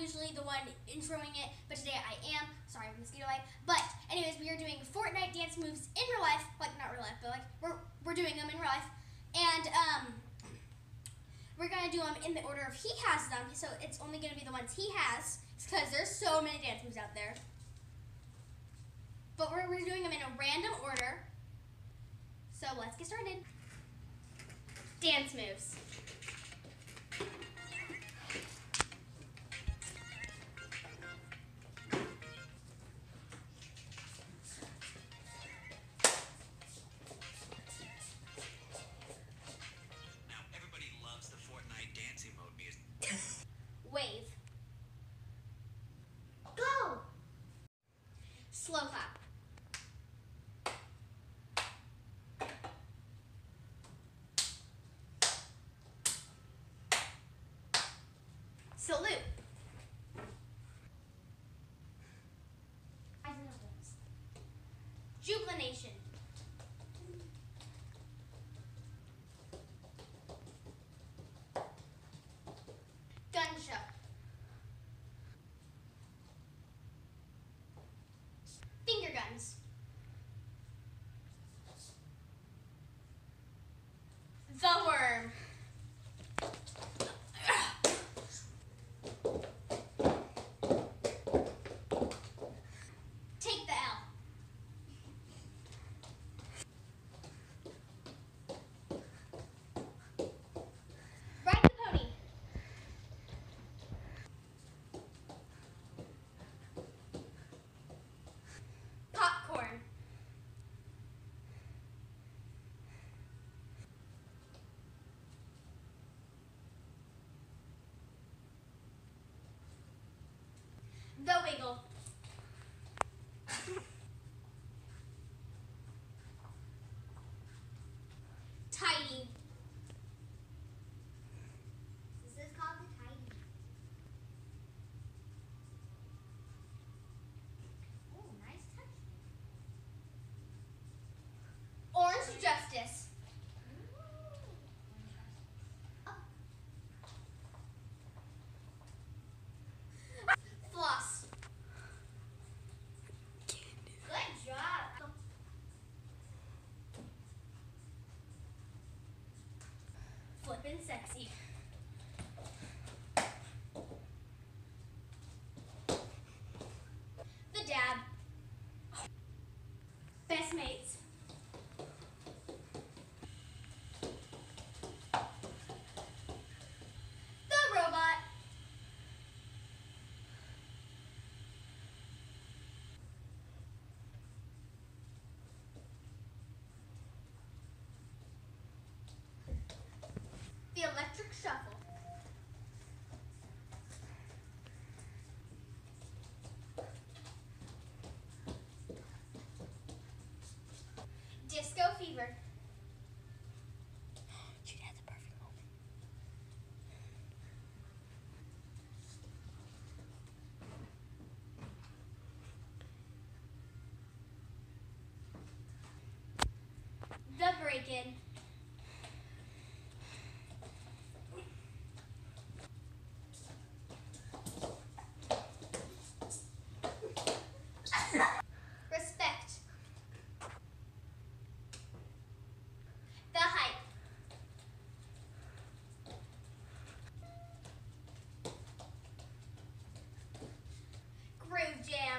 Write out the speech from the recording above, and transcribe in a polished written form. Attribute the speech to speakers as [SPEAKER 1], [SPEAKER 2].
[SPEAKER 1] usually the one introing it, but today I am. Sorry, mosquito light. But anyways, we are doing Fortnite dance moves in real life. Like, not real life, but like we're doing them in real life. And we're gonna do them in the order of he has them. So it's only gonna be the ones he has, because there's so many dance moves out there. But we're doing them in a random order. So let's get started. Dance moves. Wave. Go! Slow clap. Salute. Jubilination. Gun show. Finger guns. The worm. Take the L. Ride the pony. Popcorn. The wiggle. Tidy. This is called the tidy. Oh, nice touch. Orange justice. Floss. Good job. Flippin' sexy. The dab. Best mates. The robot. The electric shuffle. Disco fever. She had the perfect moment. The break-in. Respect. The hype. Groove jam.